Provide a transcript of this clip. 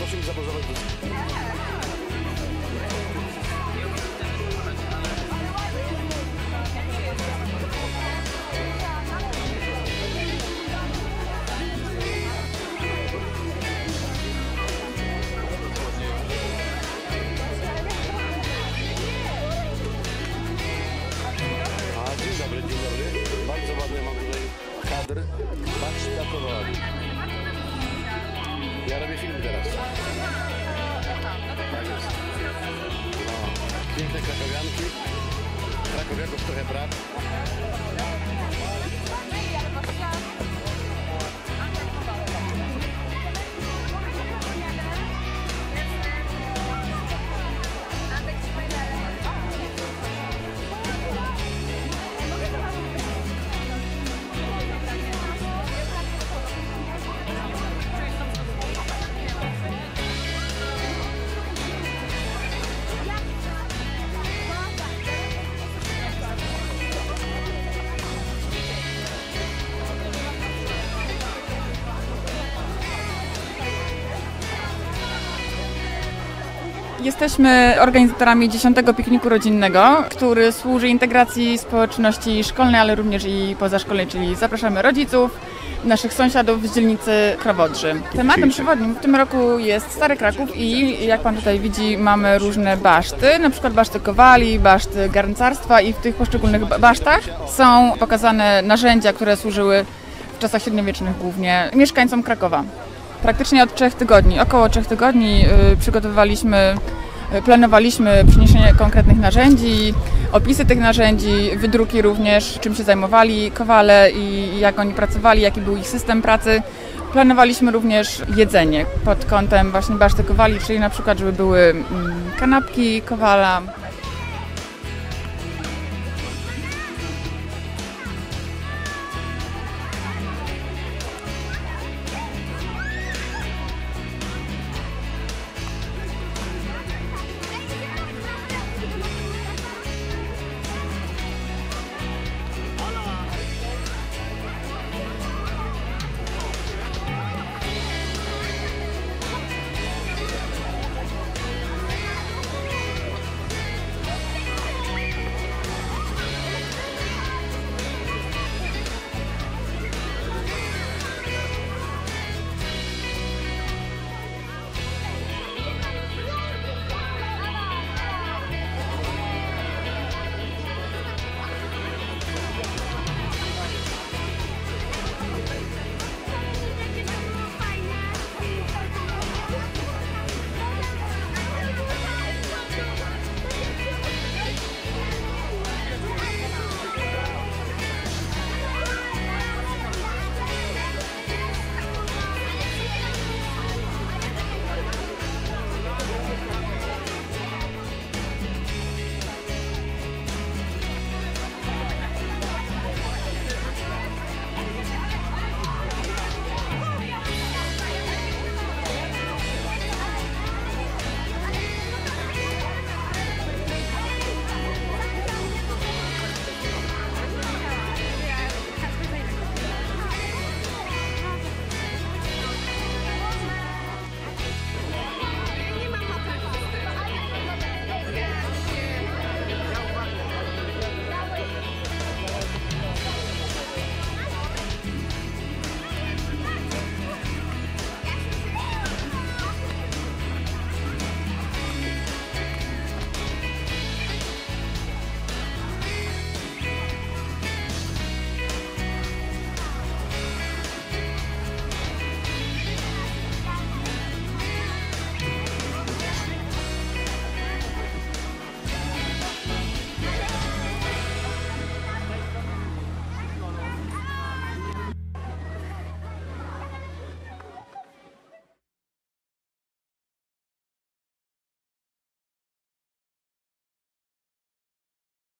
Proszę mi zapozować do... Dzień dobry, dzień dobry. Bardzo ładny mam tutaj kadr. Patrz na kolor. Ja robię film teraz. Tak jest. O, piękne krakowianki. Krakowiaków trochę brak. Jesteśmy organizatorami 10. pikniku rodzinnego, który służy integracji społeczności szkolnej, ale również i pozaszkolnej, czyli zapraszamy rodziców, naszych sąsiadów z dzielnicy Krowodrzy. Tematem przewodnim w tym roku jest Stary Kraków i jak Pan tutaj widzi, mamy różne baszty, na przykład baszty kowali, baszty garncarstwa i w tych poszczególnych basztach są pokazane narzędzia, które służyły w czasach średniowiecznych głównie mieszkańcom Krakowa. Praktycznie od 3 tygodni, około 3 tygodni planowaliśmy przyniesienie konkretnych narzędzi, opisy tych narzędzi, wydruki również, czym się zajmowali kowale i jak oni pracowali, jaki był ich system pracy. Planowaliśmy również jedzenie pod kątem właśnie baszty kowali, czyli na przykład, żeby były kanapki kowala,